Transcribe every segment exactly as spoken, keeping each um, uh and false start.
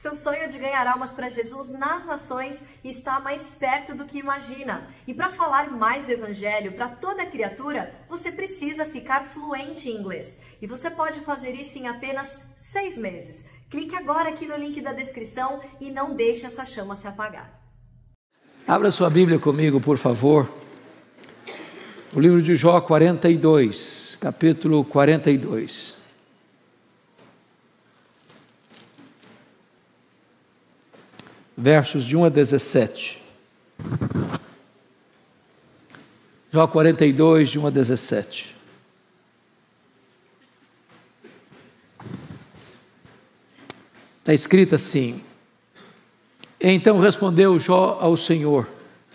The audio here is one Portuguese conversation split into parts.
Seu sonho de ganhar almas para Jesus nas nações está mais perto do que imagina. E para falar mais do Evangelho para toda criatura, você precisa ficar fluente em inglês. E você pode fazer isso em apenas seis meses. Clique agora aqui no link da descrição e não deixe essa chama se apagar. Abra sua Bíblia comigo, por favor. O livro de Jó quarenta e dois, capítulo quarenta e dois. Versos de um a dezessete. Jó quarenta e dois, de um a dezessete. Está escrito assim: Então respondeu Jó ao Senhor: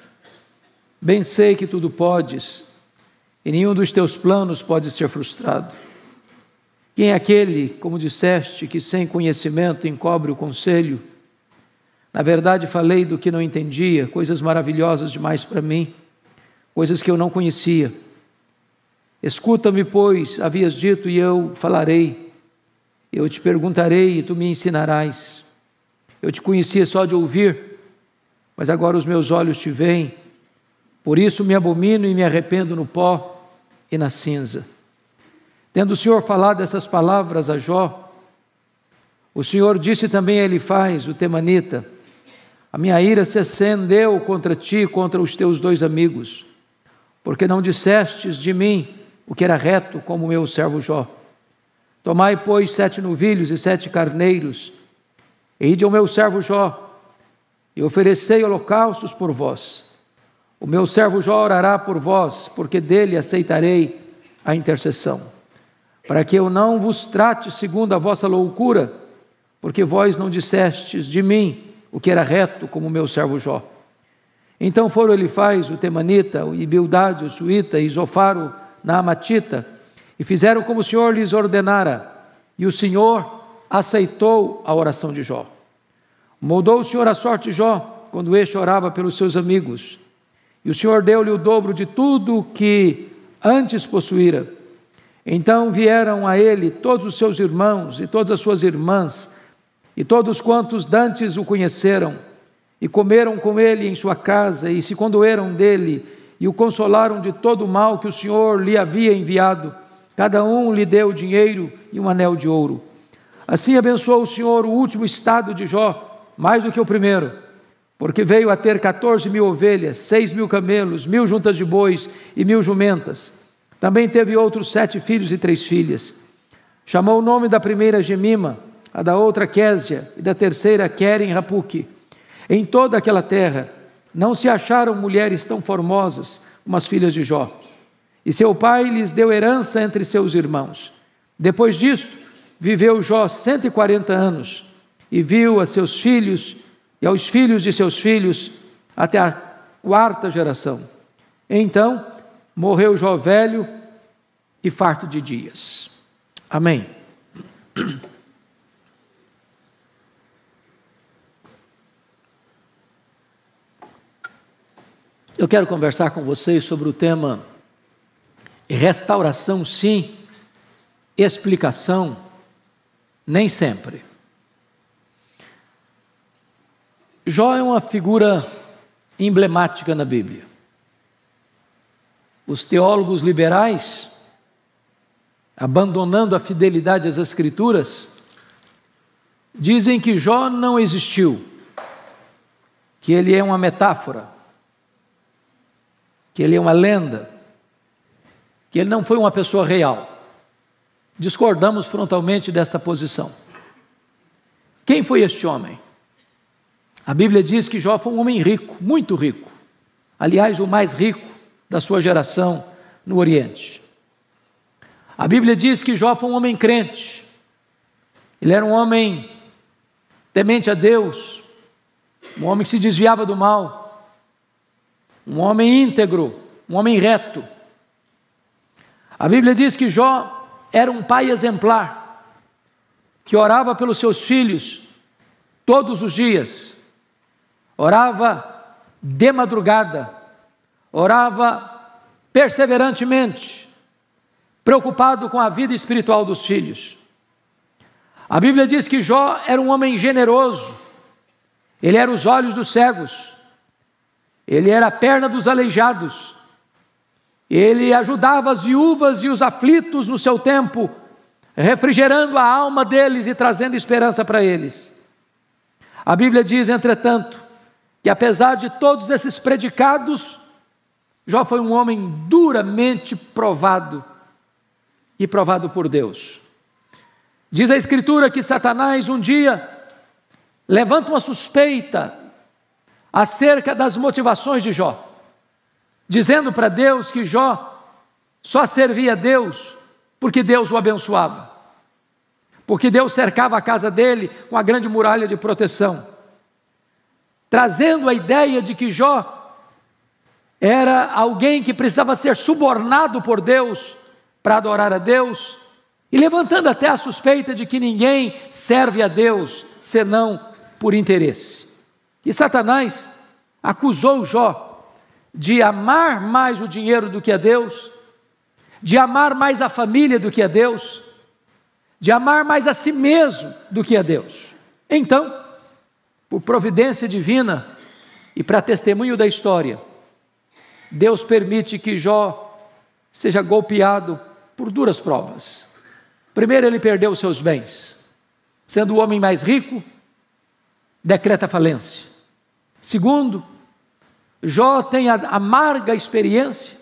Bem sei que tudo podes, e nenhum dos teus planos pode ser frustrado. Quem é aquele, como disseste, que sem conhecimento encobre o conselho? Na verdade falei do que não entendia, coisas maravilhosas demais para mim, coisas que eu não conhecia. Escuta-me, pois, havias dito, e eu falarei. Eu te perguntarei, e tu me ensinarás. Eu te conhecia só de ouvir, mas agora os meus olhos te veem. Por isso me abomino e me arrependo no pó e na cinza. Tendo o Senhor falado essas palavras a Jó, o Senhor disse também a Elifaz, o temanita: A minha ira se acendeu contra ti e contra os teus dois amigos, porque não dissestes de mim o que era reto, como meu servo Jó. Tomai, pois, sete novilhos e sete carneiros, e ide ao meu servo Jó, e oferecei holocaustos por vós. O meu servo Jó orará por vós, porque dele aceitarei a intercessão, para que eu não vos trate segundo a vossa loucura, porque vós não dissestes de mim o que era reto, como meu servo Jó. Então foram Elifaz, o temanita, e Bildade, o suíta, e Zofar, o naamatita, e fizeram como o Senhor lhes ordenara, e o Senhor aceitou a oração de Jó. Moldou o Senhor a sorte de Jó, quando este orava pelos seus amigos, e o Senhor deu-lhe o dobro de tudo o que antes possuíra. Então vieram a ele todos os seus irmãos e todas as suas irmãs, e todos quantos dantes o conheceram, e comeram com ele em sua casa, e se condoeram dele, e o consolaram de todo o mal que o Senhor lhe havia enviado. Cada um lhe deu dinheiro e um anel de ouro. Assim abençoou o Senhor o último estado de Jó, mais do que o primeiro, porque veio a ter quatorze mil ovelhas, seis mil camelos, mil juntas de bois e mil jumentas. Também teve outros sete filhos e três filhas. Chamou o nome da primeira Gemima, a da outra Késia, e da terceira Queren-Rapuque. Em toda aquela terra não se acharam mulheres tão formosas como as filhas de Jó. E seu pai lhes deu herança entre seus irmãos. Depois disto, viveu Jó cento e quarenta anos, e viu a seus filhos e aos filhos de seus filhos até a quarta geração. Então morreu Jó velho e farto de dias. Amém. Eu quero conversar com vocês sobre o tema restauração sim, explicação nem sempre. Jó é uma figura emblemática na Bíblia. Os teólogos liberais, abandonando a fidelidade às Escrituras, dizem que Jó não existiu, que ele é uma metáfora, que ele é uma lenda, que ele não foi uma pessoa real. Discordamos frontalmente desta posição. Quem foi este homem? A Bíblia diz que Jó foi um homem rico, muito rico. Aliás, o mais rico da sua geração no Oriente. A Bíblia diz que Jó foi um homem crente. Ele era um homem temente a Deus, um homem que se desviava do mal, um homem íntegro, um homem reto. A Bíblia diz que Jó era um pai exemplar, que orava pelos seus filhos todos os dias, orava de madrugada, orava perseverantemente, preocupado com a vida espiritual dos filhos. A Bíblia diz que Jó era um homem generoso, Ele era os olhos dos cegos, ele era a perna dos aleijados, ele ajudava as viúvas e os aflitos no seu tempo, refrigerando a alma deles e trazendo esperança para eles. A Bíblia diz, entretanto, que apesar de todos esses predicados, Jó foi um homem duramente provado e provado por Deus. Diz a Escritura que Satanás um dia levanta uma suspeita acerca das motivações de Jó, dizendo para Deus que Jó só servia a Deus porque Deus o abençoava, porque Deus cercava a casa dele com a grande muralha de proteção, trazendo a ideia de que Jó era alguém que precisava ser subornado por Deus para adorar a Deus, e levantando até a suspeita de que ninguém serve a Deus senão por interesse. E Satanás acusou Jó de amar mais o dinheiro do que a Deus, de amar mais a família do que a Deus, de amar mais a si mesmo do que a Deus. Então, por providência divina e para testemunho da história, Deus permite que Jó seja golpeado por duras provas. Primeiro, ele perdeu os seus bens. Sendo o homem mais rico, decreta falência. Segundo, Jó tem a amarga experiência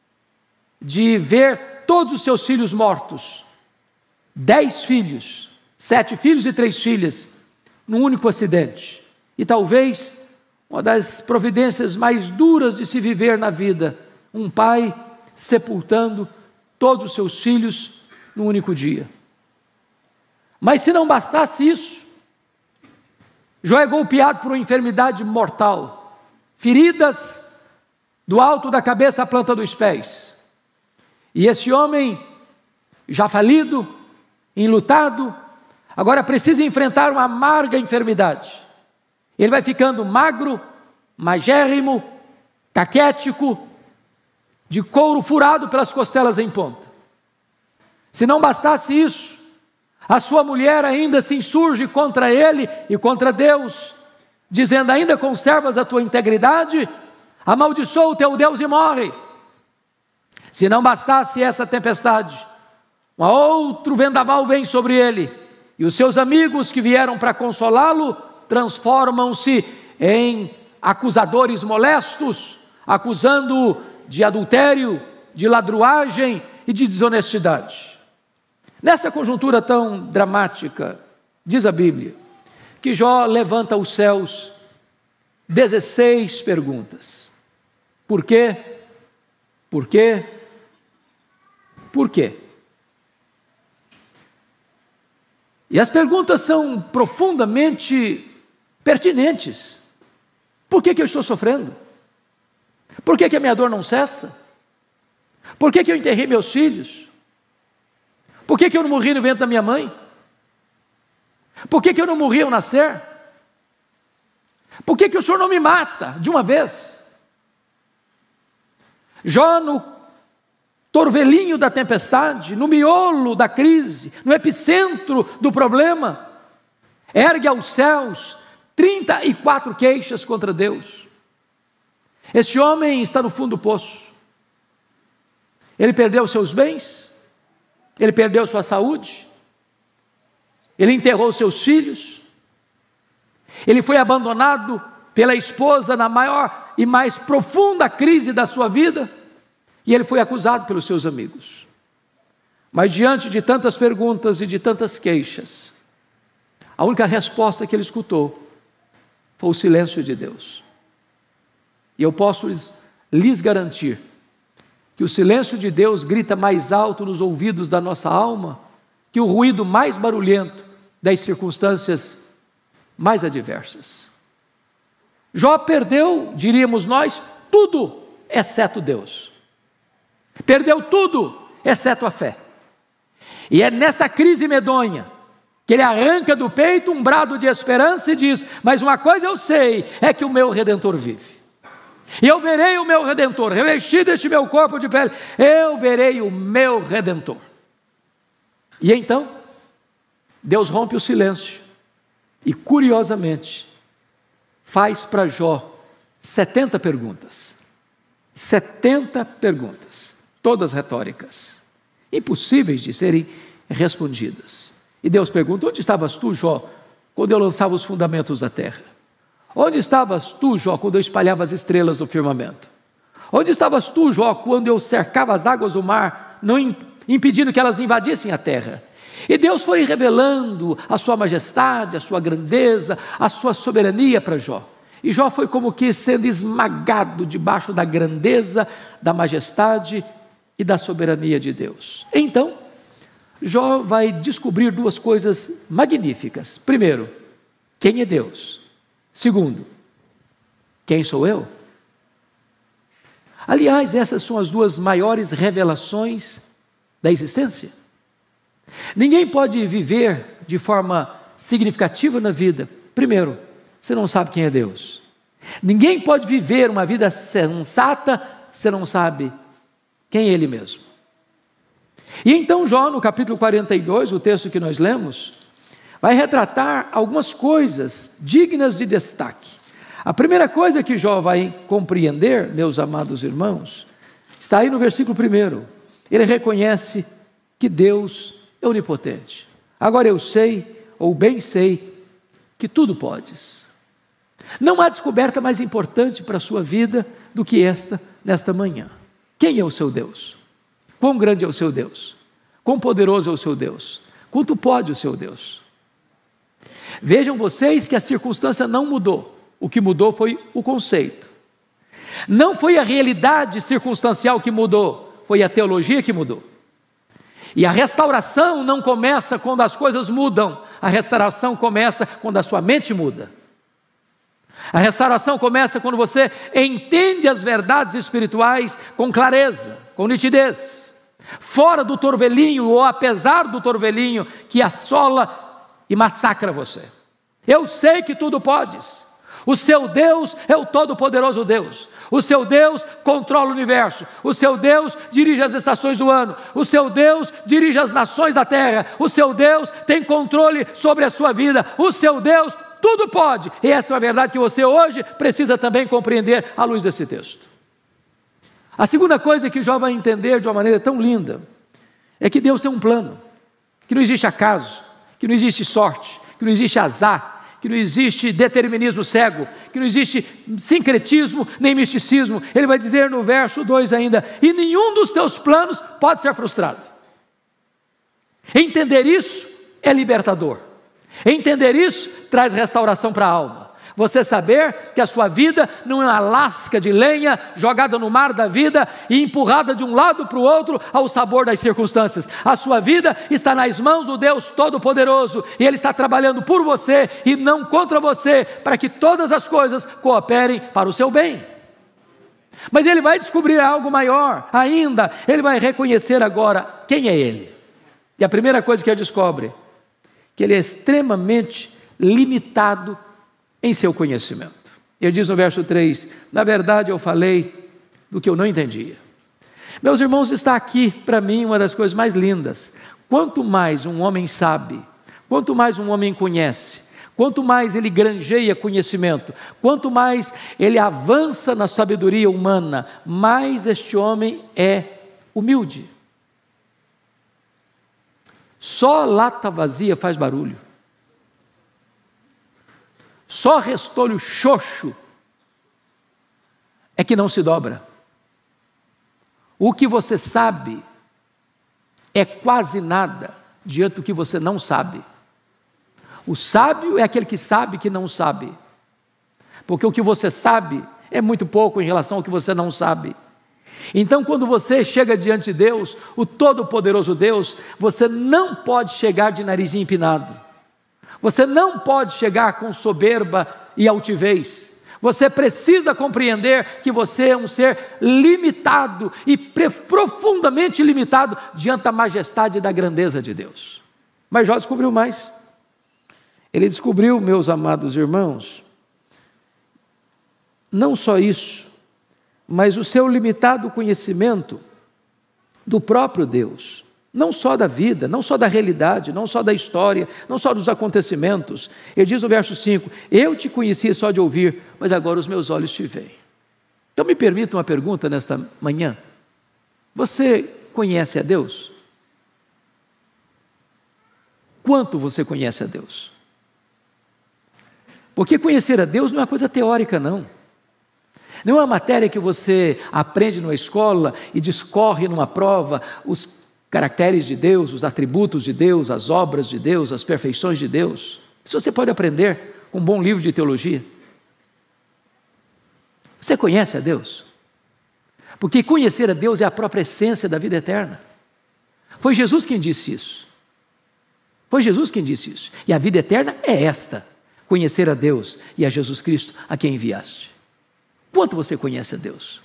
de ver todos os seus filhos mortos. Dez filhos, sete filhos e três filhas, num único acidente. E talvez uma das providências mais duras de se viver na vida, um pai sepultando todos os seus filhos num único dia. Mas se não bastasse isso, Jó é golpeado por uma enfermidade mortal, feridas do alto da cabeça à planta dos pés. E esse homem, já falido, enlutado, agora precisa enfrentar uma amarga enfermidade. Ele vai ficando magro, magérrimo, caquético, de couro furado pelas costelas em ponta. Se não bastasse isso, a sua mulher ainda se insurge contra ele e contra Deus, dizendo: ainda conservas a tua integridade? Amaldiçoa o teu Deus e morre. Se não bastasse essa tempestade, um outro vendaval vem sobre ele, e os seus amigos que vieram para consolá-lo transformam-se em acusadores molestos, acusando-o de adultério, de ladruagem e de desonestidade. Nessa conjuntura tão dramática, diz a Bíblia, que Jó levanta aos céus dezesseis perguntas. Por quê? Por quê? Por quê? E as perguntas são profundamente pertinentes. Por que que eu estou sofrendo? Por que que a minha dor não cessa? Por que que eu enterrei meus filhos? Por que que eu não morri no ventre da minha mãe? Por que que eu não morri ao nascer? Por que que o Senhor não me mata de uma vez? Jó, no torvelinho da tempestade, no miolo da crise, no epicentro do problema, ergue aos céus trinta e quatro queixas contra Deus. Esse homem está no fundo do poço. Ele perdeu seus bens, ele perdeu sua saúde, ele enterrou seus filhos, ele foi abandonado pela esposa na maior e mais profunda crise da sua vida, e ele foi acusado pelos seus amigos. Mas diante de tantas perguntas e de tantas queixas, a única resposta que ele escutou foi o silêncio de Deus. E eu posso lhes, lhes garantir que o silêncio de Deus grita mais alto nos ouvidos da nossa alma que o ruído mais barulhento das circunstâncias mais adversas. Jó perdeu, diríamos nós, tudo exceto Deus. Perdeu tudo exceto a fé. E é nessa crise medonha que ele arranca do peito um brado de esperança e diz: mas uma coisa eu sei, é que o meu Redentor vive. E eu verei o meu Redentor, revestido este meu corpo de pele, eu verei o meu Redentor. E então, Deus rompe o silêncio, e curiosamente, faz para Jó setenta perguntas. setenta perguntas, todas retóricas, impossíveis de serem respondidas. E Deus pergunta: onde estavas tu, Jó, quando eu lançava os fundamentos da terra? Onde estavas tu, Jó, quando eu espalhava as estrelas do firmamento? Onde estavas tu, Jó, quando eu cercava as águas do mar, não impedindo que elas invadissem a terra? E Deus foi revelando a sua majestade, a sua grandeza, a sua soberania para Jó. E Jó foi como que sendo esmagado debaixo da grandeza, da majestade e da soberania de Deus. Então, Jó vai descobrir duas coisas magníficas. Primeiro, quem é Deus? Segundo, quem sou eu? Aliás, essas são as duas maiores revelações da existência. Ninguém pode viver de forma significativa na vida. Primeiro, você não sabe quem é Deus. Ninguém pode viver uma vida sensata, você não sabe quem é Ele mesmo. E então Jó, no capítulo quarenta e dois, o texto que nós lemos, vai retratar algumas coisas dignas de destaque. A primeira coisa que Jó vai compreender, meus amados irmãos, está aí no versículo primeiro. Ele reconhece que Deus é onipotente. Agora eu sei, ou bem sei, que tudo podes. Não há descoberta mais importante para a sua vida do que esta, nesta manhã. Quem é o seu Deus? Quão grande é o seu Deus? Quão poderoso é o seu Deus? Quanto pode o seu Deus? Vejam vocês que a circunstância não mudou. O que mudou foi o conceito. Não foi a realidade circunstancial que mudou, foi a teologia que mudou. E a restauração não começa quando as coisas mudam, a restauração começa quando a sua mente muda. A restauração começa quando você entende as verdades espirituais com clareza, com nitidez, fora do torvelinho ou apesar do torvelinho que assola e massacra você. Eu sei que tudo podes. O seu Deus é o todo-poderoso Deus. O seu Deus controla o universo. O seu Deus dirige as estações do ano. O seu Deus dirige as nações da terra. O seu Deus tem controle sobre a sua vida. O seu Deus tudo pode. E essa é a verdade que você hoje precisa também compreender à luz desse texto. A segunda coisa que Jó vai entender de uma maneira tão linda é que Deus tem um plano, que não existe acaso, que não existe sorte, que não existe azar, que não existe determinismo cego, que não existe sincretismo nem misticismo. Ele vai dizer no verso dois ainda: e nenhum dos teus planos pode ser frustrado. Entender isso é libertador. Entender isso traz restauração para a alma. Você saber que a sua vida não é uma lasca de lenha jogada no mar da vida e empurrada de um lado para o outro ao sabor das circunstâncias. A sua vida está nas mãos do Deus Todo-Poderoso e Ele está trabalhando por você e não contra você, para que todas as coisas cooperem para o seu bem. Mas ele vai descobrir algo maior ainda. Ele vai reconhecer agora quem é Ele. E a primeira coisa que ele descobre, que ele é extremamente limitado em seu conhecimento. Ele diz no verso três: na verdade eu falei do que eu não entendia. Meus irmãos, está aqui para mim uma das coisas mais lindas. Quanto mais um homem sabe, quanto mais um homem conhece, quanto mais ele granjeia conhecimento, quanto mais ele avança na sabedoria humana, mais este homem é humilde. Só lata vazia faz barulho. Só restolho xoxo é que não se dobra. O que você sabe é quase nada diante do que você não sabe. O sábio é aquele que sabe que não sabe, porque o que você sabe é muito pouco em relação ao que você não sabe. Então, quando você chega diante de Deus, o Todo-Poderoso Deus, você não pode chegar de narizinho empinado. Você não pode chegar com soberba e altivez. Você precisa compreender que você é um ser limitado e profundamente limitado diante da majestade e da grandeza de Deus. Mas Jó descobriu mais. Ele descobriu, meus amados irmãos, não só isso, mas o seu limitado conhecimento do próprio Deus. não só da vida, não só da realidade, não só da história, não só dos acontecimentos. Ele diz no verso cinco, eu te conhecia só de ouvir, mas agora os meus olhos te veem. Então me permita uma pergunta nesta manhã, você conhece a Deus? Quanto você conhece a Deus? Porque conhecer a Deus não é uma coisa teórica, não. Não é uma matéria que você aprende numa escola e discorre numa prova os caracteres de Deus, os atributos de Deus, as obras de Deus, as perfeições de Deus. Isso você pode aprender com um bom livro de teologia. Você conhece a Deus? Porque conhecer a Deus é a própria essência da vida eterna. Foi Jesus quem disse isso. Foi Jesus quem disse isso. E a vida eterna é esta, conhecer a Deus e a Jesus Cristo a quem enviaste. Quanto você conhece a Deus?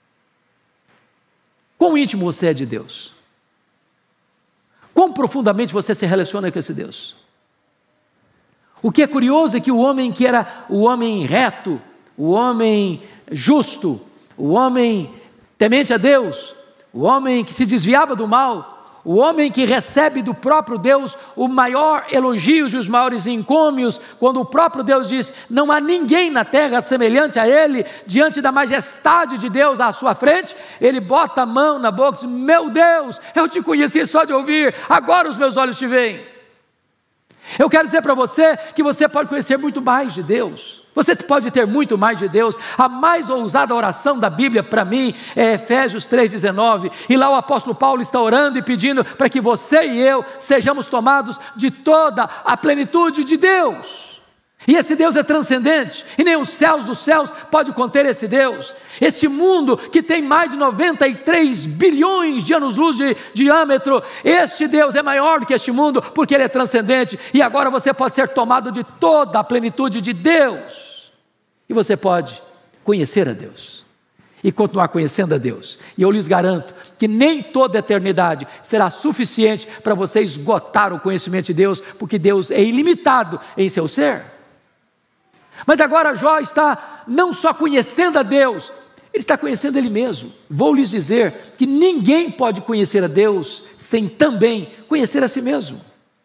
Quão íntimo você é de Deus? Quão profundamente você se relaciona com esse Deus? O que é curioso é que o homem que era o homem reto, o homem justo, o homem temente a Deus, o homem que se desviava do mal, o homem que recebe do próprio Deus o maior elogios e os maiores encômios, quando o próprio Deus diz, não há ninguém na terra semelhante a ele, diante da majestade de Deus à sua frente, ele bota a mão na boca e diz, meu Deus, eu te conheci só de ouvir, agora os meus olhos te veem. Eu quero dizer para você que você pode conhecer muito mais de Deus. Você pode ter muito mais de Deus. A mais ousada oração da Bíblia para mim é Efésios três, dezenove, e lá o apóstolo Paulo está orando e pedindo para que você e eu sejamos tomados de toda a plenitude de Deus. E esse Deus é transcendente, e nem os céus dos céus pode conter esse Deus. Este mundo que tem mais de noventa e três bilhões de anos-luz de diâmetro, este Deus é maior do que este mundo, porque Ele é transcendente, e agora você pode ser tomado de toda a plenitude de Deus, e você pode conhecer a Deus, e continuar conhecendo a Deus, e eu lhes garanto que nem toda a eternidade será suficiente para você esgotar o conhecimento de Deus, porque Deus é ilimitado em seu ser. Mas agora Jó está não só conhecendo a Deus, ele está conhecendo ele mesmo. Vou lhes dizer que ninguém pode conhecer a Deus sem também conhecer a si mesmo.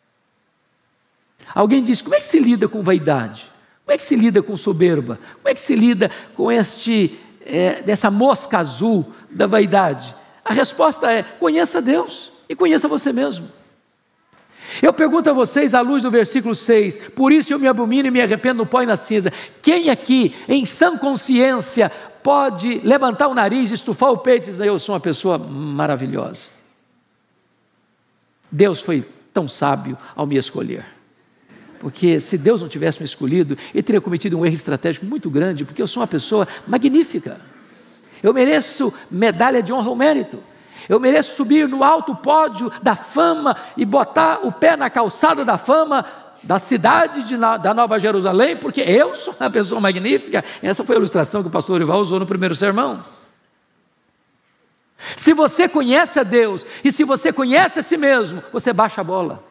Alguém diz, como é que se lida com vaidade? Como é que se lida com soberba? Como é que se lida com este, é, dessa mosca azul da vaidade? A resposta é, conheça a Deus e conheça você mesmo. Eu pergunto a vocês, à luz do versículo seis, por isso eu me abomino e me arrependo no pó e na cinza. Quem aqui, em sã consciência, pode levantar o nariz, estufar o peito e dizer, eu sou uma pessoa maravilhosa? Deus foi tão sábio ao me escolher. Porque se Deus não tivesse me escolhido, ele teria cometido um erro estratégico muito grande, porque eu sou uma pessoa magnífica. Eu mereço medalha de honra ao mérito. Eu mereço subir no alto pódio da fama e botar o pé na calçada da fama da cidade de, da Nova Jerusalém, porque eu sou uma pessoa magnífica. Essa foi a ilustração que o pastor Orival usou no primeiro sermão. Se você conhece a Deus e se você conhece a si mesmo, você baixa a bola.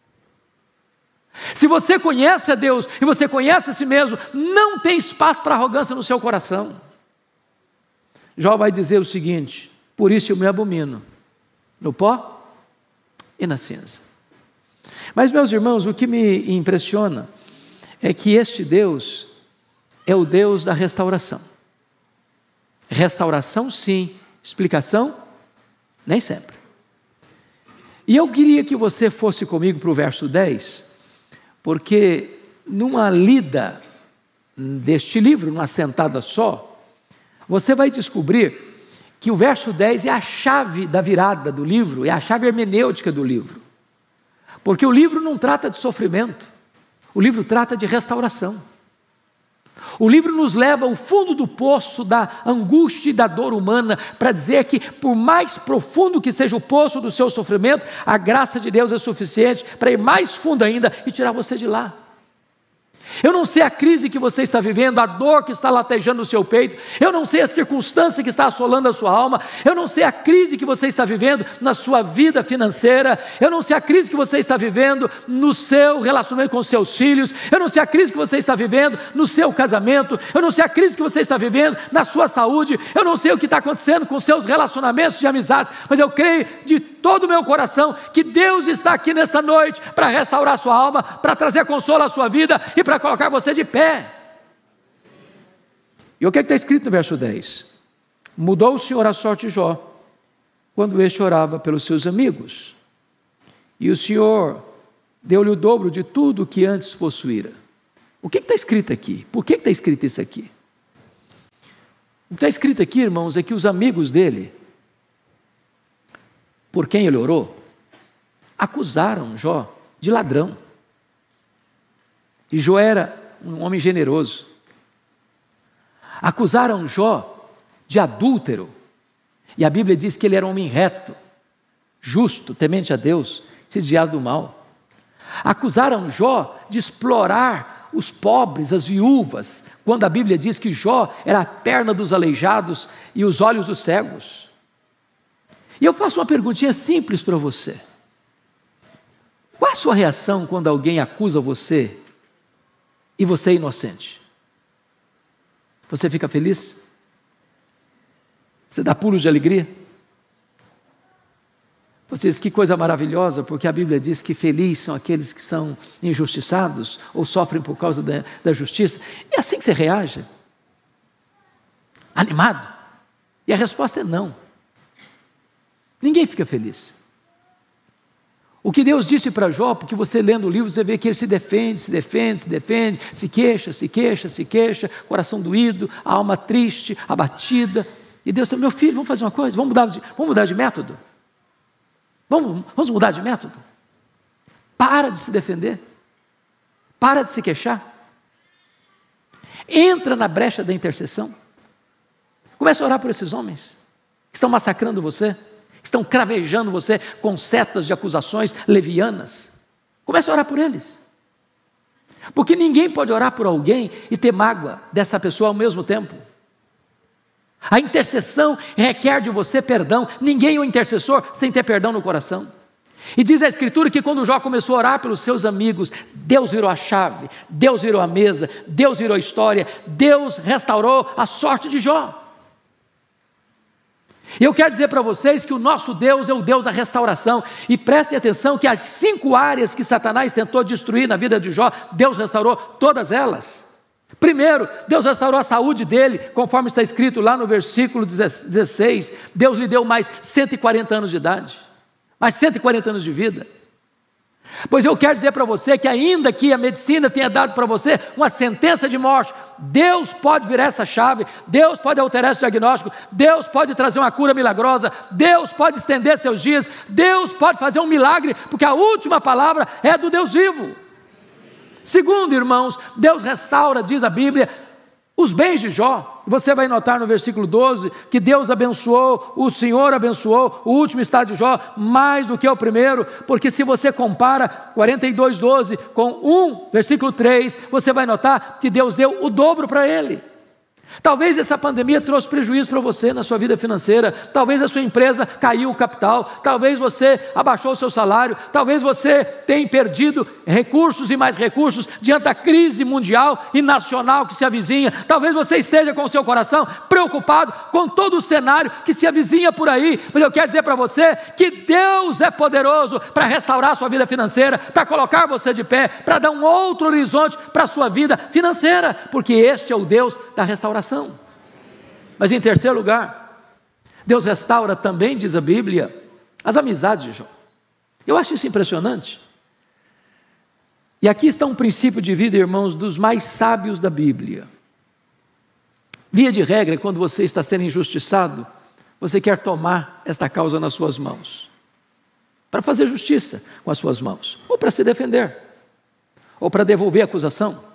Se você conhece a Deus e você conhece a si mesmo, não tem espaço para arrogância no seu coração. Jó vai dizer o seguinte, por isso eu me abomino no pó e na cinza. Mas, meus irmãos, o que me impressiona é que este Deus é o Deus da restauração. Restauração, sim. Explicação, nem sempre. E eu queria que você fosse comigo para o verso dez, porque numa lida deste livro, numa sentada só, você vai descobrir que o verso dez é a chave da virada do livro, é a chave hermenêutica do livro. Porque o livro não trata de sofrimento, o livro trata de restauração. O livro nos leva ao fundo do poço da angústia e da dor humana, para dizer que por mais profundo que seja o poço do seu sofrimento, a graça de Deus é suficiente para ir mais fundo ainda e tirar você de lá. Eu não sei a crise que você está vivendo, a dor que está latejando o seu peito, eu não sei a circunstância que está assolando a sua alma, eu não sei a crise que você está vivendo na sua vida financeira, eu não sei a crise que você está vivendo no seu relacionamento com seus filhos, eu não sei a crise que você está vivendo no seu casamento, eu não sei a crise que você está vivendo na sua saúde, eu não sei o que está acontecendo com seus relacionamentos de amizades, mas eu creio de todo o meu coração que Deus está aqui nesta noite para restaurar a sua alma, para trazer consolo à sua vida e para colocar você de pé. E o que é que está escrito no verso dez? Mudou o Senhor a sorte de Jó, quando este orava pelos seus amigos, e o Senhor deu-lhe o dobro de tudo que antes possuíra. O que está escrito aqui? Por que está escrito isso aqui? O que está escrito aqui, irmãos, é que os amigos dele, por quem ele orou, acusaram Jó de ladrão. E Jó era um homem generoso. Acusaram Jó de adúltero. E a Bíblia diz que ele era um homem reto, justo, temente a Deus, se desviado do mal. Acusaram Jó de explorar os pobres, as viúvas, quando a Bíblia diz que Jó era a perna dos aleijados e os olhos dos cegos. E eu faço uma perguntinha simples para você. Qual a sua reação quando alguém acusa você e você é inocente? Você fica feliz? Você dá pulos de alegria? Você diz, que coisa maravilhosa, porque a Bíblia diz que felizes são aqueles que são injustiçados ou sofrem por causa da, da justiça. É assim que você reage? Animado? E a resposta é não. Ninguém fica feliz. O que Deus disse para Jó, porque você lendo o livro, você vê que ele se defende, se defende, se defende, se queixa, se queixa, se queixa, coração doído, a alma triste, abatida. E Deus falou, meu filho, vamos fazer uma coisa, vamos mudar de, vamos mudar de método. Vamos, vamos mudar de método. Para de se defender. Para de se queixar. Entra na brecha da intercessão. Comece a orar por esses homens que estão massacrando você, que estão cravejando você com setas de acusações levianas. Comece a orar por eles. Porque ninguém pode orar por alguém e ter mágoa dessa pessoa ao mesmo tempo. A intercessão requer de você perdão. Ninguém é um intercessor sem ter perdão no coração. E diz a Escritura que quando Jó começou a orar pelos seus amigos, Deus virou a chave, Deus virou a mesa, Deus virou a história, Deus restaurou a sorte de Jó. E eu quero dizer para vocês que o nosso Deus é o Deus da restauração. E prestem atenção que as cinco áreas que Satanás tentou destruir na vida de Jó, Deus restaurou todas elas. Primeiro, Deus restaurou a saúde dele, conforme está escrito lá no versículo dezesseis, Deus lhe deu mais cento e quarenta anos de idade, mais cento e quarenta anos de vida. Pois eu quero dizer para você que ainda que a medicina tenha dado para você uma sentença de morte, Deus pode virar essa chave, Deus pode alterar esse diagnóstico, Deus pode trazer uma cura milagrosa, Deus pode estender seus dias, Deus pode fazer um milagre, porque a última palavra é do Deus vivo. Segundo, irmãos, Deus restaura, diz a Bíblia, os bens de Jó. Você vai notar no versículo doze que Deus abençoou, o Senhor abençoou o último estado de Jó mais do que o primeiro, porque se você compara quarenta e dois, doze com um, versículo três, você vai notar que Deus deu o dobro para ele. Talvez essa pandemia trouxe prejuízo para você na sua vida financeira, talvez a sua empresa caiu o capital, talvez você abaixou o seu salário, talvez você tenha perdido recursos e mais recursos diante da crise mundial e nacional que se avizinha, talvez você esteja com o seu coração preocupado com todo o cenário que se avizinha por aí, mas eu quero dizer para você que Deus é poderoso para restaurar a sua vida financeira, para colocar você de pé, para dar um outro horizonte para a sua vida financeira, porque este é o Deus da restauração. Mas em terceiro lugar, Deus restaura também, diz a Bíblia, as amizades de Jó. Eu acho isso impressionante. E aqui está um princípio de vida, irmãos, dos mais sábios da Bíblia. Via de regra, quando você está sendo injustiçado, você quer tomar esta causa nas suas mãos, para fazer justiça com as suas mãos, ou para se defender, ou para devolver a acusação.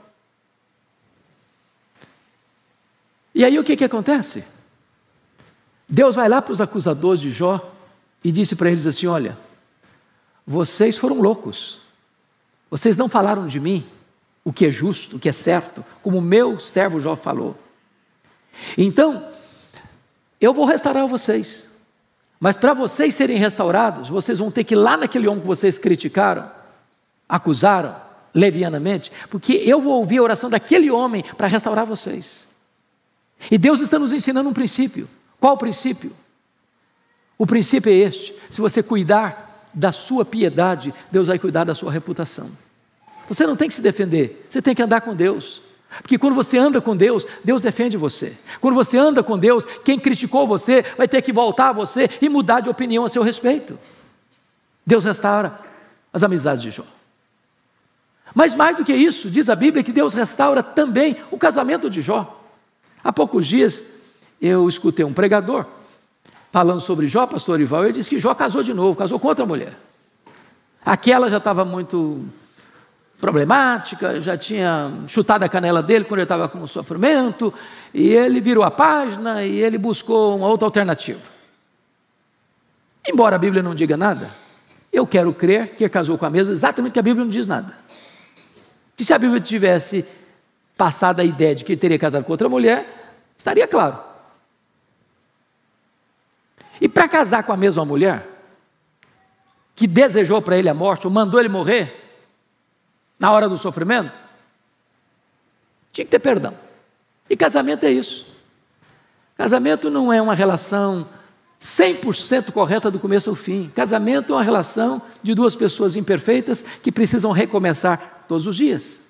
E aí o que que acontece? Deus vai lá para os acusadores de Jó e disse para eles assim, olha, vocês foram loucos, vocês não falaram de mim o que é justo, o que é certo, como o meu servo Jó falou. Então, eu vou restaurar vocês, mas para vocês serem restaurados, vocês vão ter que ir lá naquele homem que vocês criticaram, acusaram levianamente, porque eu vou ouvir a oração daquele homem para restaurar vocês. E Deus está nos ensinando um princípio. Qual o princípio? O princípio é este: se você cuidar da sua piedade, Deus vai cuidar da sua reputação. Você não tem que se defender, você tem que andar com Deus. Porque quando você anda com Deus, Deus defende você. Quando você anda com Deus, quem criticou você vai ter que voltar a você e mudar de opinião a seu respeito. Deus restaura as amizades de Jó. Mas mais do que isso, diz a Bíblia que Deus restaura também o casamento de Jó. Há poucos dias eu escutei um pregador falando sobre Jó, pastor Ival, ele disse que Jó casou de novo, casou com outra mulher. Aquela já estava muito problemática, já tinha chutado a canela dele quando ele estava com sofrimento, e ele virou a página e ele buscou uma outra alternativa. Embora a Bíblia não diga nada, eu quero crer que ele casou com a mesma, exatamente porque a Bíblia não diz nada. Que se a Bíblia tivesse passado a ideia de que ele teria casado com outra mulher, estaria claro. E para casar com a mesma mulher, que desejou para ele a morte, ou mandou ele morrer, na hora do sofrimento, tinha que ter perdão. E casamento é isso. Casamento não é uma relação cem por cento correta do começo ao fim. Casamento é uma relação de duas pessoas imperfeitas que precisam recomeçar todos os dias.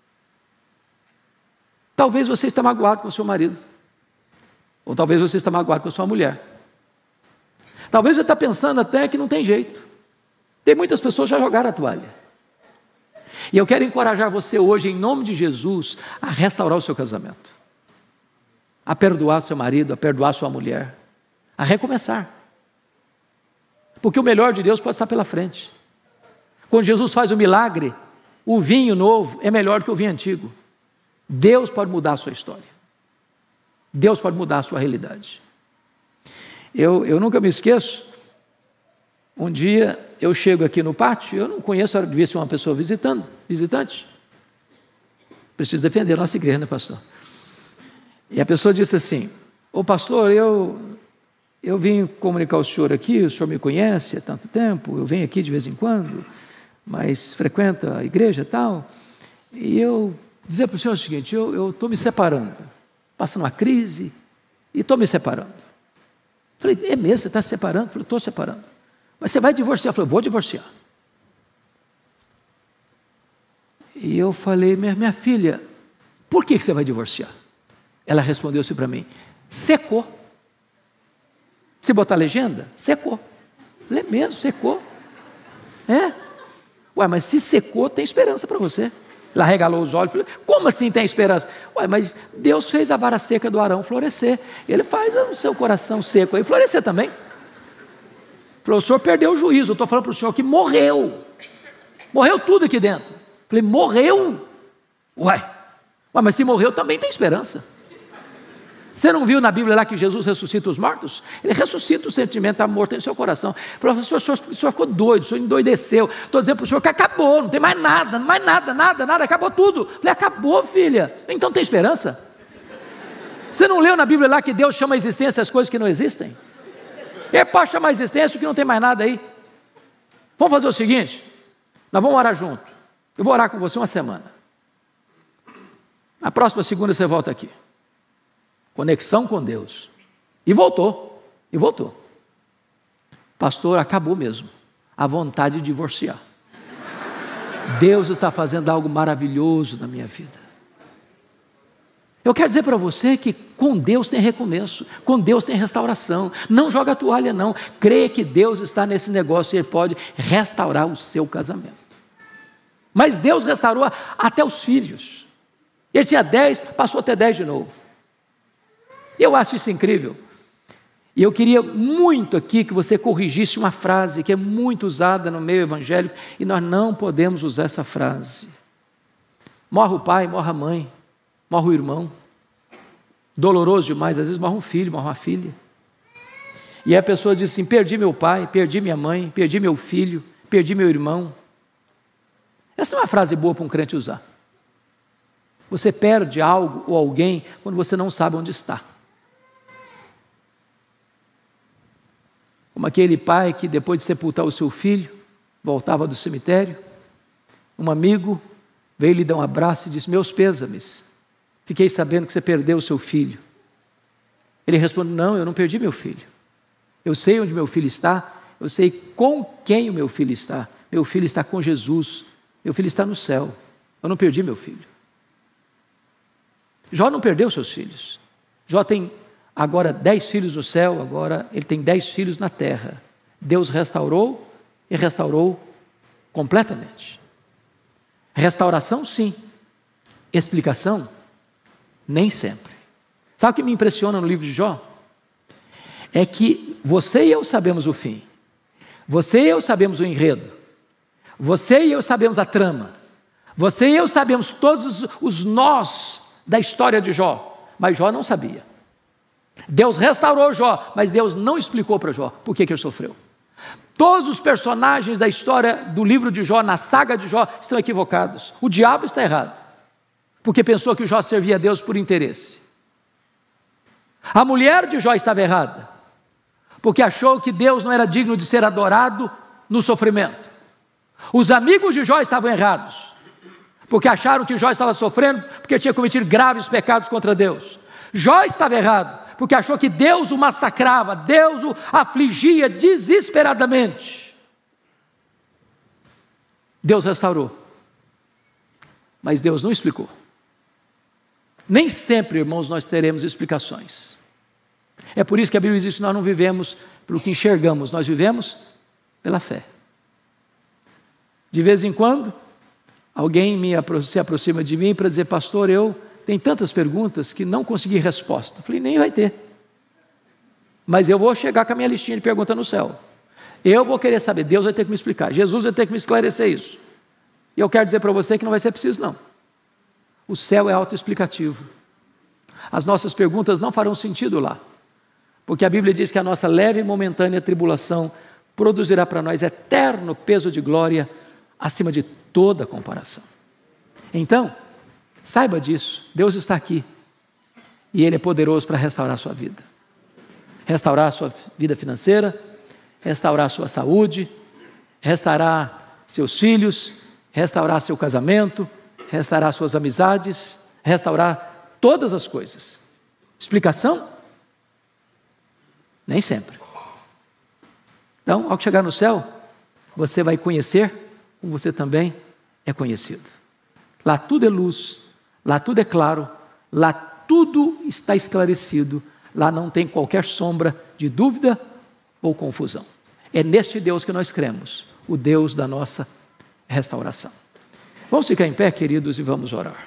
Talvez você esteja magoado com o seu marido, ou talvez você esteja magoado com a sua mulher. Talvez você está pensando até que não tem jeito. Tem muitas pessoas que já jogaram a toalha. E eu quero encorajar você hoje, em nome de Jesus, a restaurar o seu casamento, a perdoar seu marido, a perdoar sua mulher, a recomeçar. Porque o melhor de Deus pode estar pela frente. Quando Jesus faz o milagre, o vinho novo é melhor do que o vinho antigo. Deus pode mudar a sua história. Deus pode mudar a sua realidade. Eu, eu nunca me esqueço, um dia eu chego aqui no pátio, eu não conheço, devia ser uma pessoa visitando, visitante. Preciso defender a nossa igreja, né, pastor? E a pessoa disse assim: ô pastor, eu, eu vim comunicar ao senhor aqui, o senhor me conhece há tanto tempo, eu venho aqui de vez em quando, mas frequenta a igreja e tal, e eu dizer para o senhor o seguinte: eu estou me separando, passando uma crise, e estou me separando. Falei: é mesmo, você está se separando? Falei: estou separando. Mas você vai divorciar? Eu falei: vou divorciar. E eu falei: minha, minha filha, por que você vai divorciar? Ela respondeu assim para mim: secou. Se botar a legenda, secou. Eu falei: é mesmo, secou. É? Ué, mas se secou, tem esperança para você. Ela regalou os olhos, falou: como assim tem esperança? Ué, mas Deus fez a vara seca do Arão florescer, Ele faz o seu coração seco aí florescer também. Falou: o senhor perdeu o juízo, eu estou falando para o senhor que morreu, morreu tudo aqui dentro. Falei: morreu? Ué, ué, mas se morreu também tem esperança. Você não viu na Bíblia lá que Jesus ressuscita os mortos? Ele ressuscita o sentimento da morte em seu coração. Falou: o senhor, o, senhor, o senhor ficou doido, o senhor endoideceu. Estou dizendo para o senhor que acabou, não tem mais nada, não mais nada, nada, nada, acabou tudo. Falei: acabou, filha, então tem esperança. Você não leu na Bíblia lá que Deus chama a existência as coisas que não existem? Ele pode chamar a existência o que não tem mais nada aí. Vamos fazer o seguinte, nós vamos orar junto. Eu vou orar com você uma semana. Na próxima segunda você volta aqui. Conexão com Deus. E voltou, e voltou. Pastor, acabou mesmo a vontade de divorciar. Deus está fazendo algo maravilhoso na minha vida. Eu quero dizer para você que com Deus tem recomeço, com Deus tem restauração. Não joga a toalha não, crê que Deus está nesse negócio e Ele pode restaurar o seu casamento. Mas Deus restaurou até os filhos. Ele tinha dez, passou a ter dez de novo. Eu acho isso incrível. E eu queria muito aqui que você corrigisse uma frase que é muito usada no meio evangélico e nós não podemos usar essa frase. Morre o pai, morre a mãe, morre o irmão. Doloroso demais, às vezes morre um filho, morre uma filha. E a pessoa diz assim: perdi meu pai, perdi minha mãe, perdi meu filho, perdi meu irmão. Essa não é uma frase boa para um crente usar. Você perde algo ou alguém quando você não sabe onde está. Como aquele pai que depois de sepultar o seu filho, voltava do cemitério, um amigo veio lhe dar um abraço e disse: meus pêsames, fiquei sabendo que você perdeu o seu filho. Ele respondeu: não, eu não perdi meu filho, Eu sei onde meu filho está, eu sei com quem o meu filho está. Meu filho está com Jesus, meu filho está no céu. Eu não perdi meu filho. Jó não perdeu seus filhos. Jó tem agora dez filhos no céu, agora ele tem dez filhos na terra. Deus restaurou e restaurou completamente. Restauração, sim. Explicação, nem sempre. Sabe o que me impressiona no livro de Jó? É que você e eu sabemos o fim. Você e eu sabemos o enredo. Você e eu sabemos a trama. Você e eu sabemos todos os nós da história de Jó. Mas Jó não sabia. Deus restaurou Jó, mas Deus não explicou para Jó por que que ele sofreu. Todos os personagens da história do livro de Jó, na saga de Jó, estão equivocados. O diabo está errado, porque pensou que Jó servia a Deus por interesse. A mulher de Jó estava errada, porque achou que Deus não era digno de ser adorado no sofrimento. Os amigos de Jó estavam errados, porque acharam que Jó estava sofrendo porque tinha cometido graves pecados contra Deus. Jó estava errado, porque achou que Deus o massacrava, Deus o afligia desesperadamente. Deus restaurou, mas Deus não explicou. Nem sempre, irmãos, nós teremos explicações. É por isso que a Bíblia diz que nós não vivemos pelo que enxergamos, nós vivemos pela fé. De vez em quando, alguém me, se aproxima de mim para dizer: pastor, eu tenho tantas perguntas que não consegui resposta. Eu falei: nem vai ter. Mas eu vou chegar com a minha listinha de perguntas no céu. Eu vou querer saber, Deus vai ter que me explicar, Jesus vai ter que me esclarecer isso. E eu quero dizer para você que não vai ser preciso, não. O céu é autoexplicativo. As nossas perguntas não farão sentido lá, porque a Bíblia diz que a nossa leve e momentânea tribulação produzirá para nós eterno peso de glória acima de toda comparação. Então, saiba disso, Deus está aqui e Ele é poderoso para restaurar a sua vida. Restaurar a sua vida financeira, restaurar a sua saúde, restaurar seus filhos, restaurar seu casamento, restaurar suas amizades, restaurar todas as coisas. Explicação? Nem sempre. Então, ao chegar no céu, você vai conhecer como você também é conhecido. Lá tudo é luz, lá tudo é claro, lá tudo está esclarecido, lá não tem qualquer sombra de dúvida ou confusão. É neste Deus que nós cremos, o Deus da nossa restauração. Vamos ficar em pé, queridos, e vamos orar.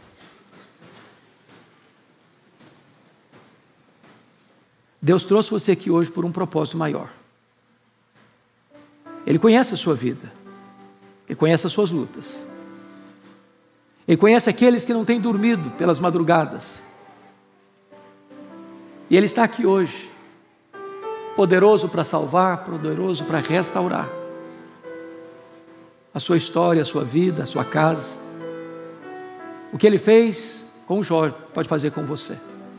Deus trouxe você aqui hoje por um propósito maior. Ele conhece a sua vida, Ele conhece as suas lutas, Ele conhece aqueles que não têm dormido pelas madrugadas, e Ele está aqui hoje, poderoso para salvar, poderoso para restaurar a sua história, a sua vida, a sua casa. O que Ele fez com Jó, pode fazer com você.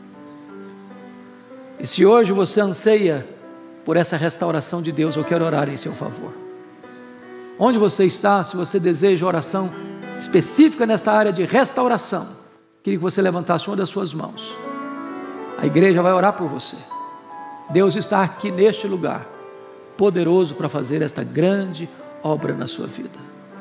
E se hoje você anseia por essa restauração de Deus, eu quero orar em seu favor. Onde você está, se você deseja oração específica nesta área de restauração, queria que você levantasse uma das suas mãos. A igreja vai orar por você. Deus está aqui neste lugar, poderoso para fazer esta grande obra na sua vida.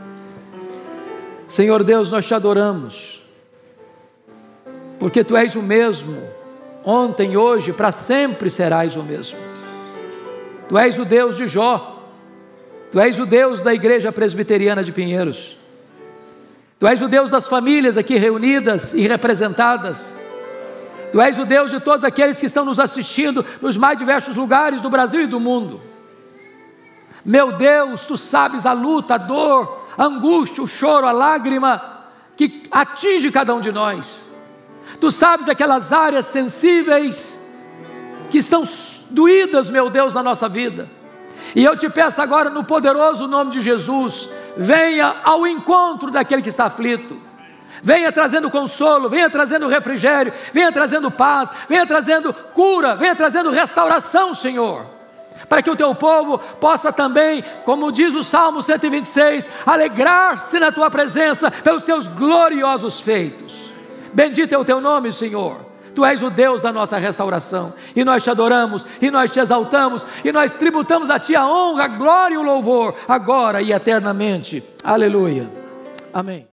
Senhor Deus, nós te adoramos, porque Tu és o mesmo, ontem, hoje, para sempre serás o mesmo. Tu és o Deus de Jó, Tu és o Deus da Igreja Presbiteriana de Pinheiros, Tu és o Deus das famílias aqui reunidas e representadas, Tu és o Deus de todos aqueles que estão nos assistindo nos mais diversos lugares do Brasil e do mundo. Meu Deus, Tu sabes a luta, a dor, a angústia, o choro, a lágrima que atinge cada um de nós. Tu sabes aquelas áreas sensíveis que estão doídas, meu Deus, na nossa vida. E eu te peço agora, no poderoso nome de Jesus, venha ao encontro daquele que está aflito. Venha trazendo consolo, venha trazendo refrigério, venha trazendo paz, venha trazendo cura, venha trazendo restauração, Senhor. Para que o Teu povo possa também, como diz o Salmo cento e vinte e seis, alegrar-se na Tua presença pelos Teus gloriosos feitos. Bendito é o Teu nome, Senhor. Tu és o Deus da nossa restauração, e nós te adoramos, e nós te exaltamos, e nós tributamos a Ti a honra, a glória e o louvor, agora e eternamente. Aleluia. Amém.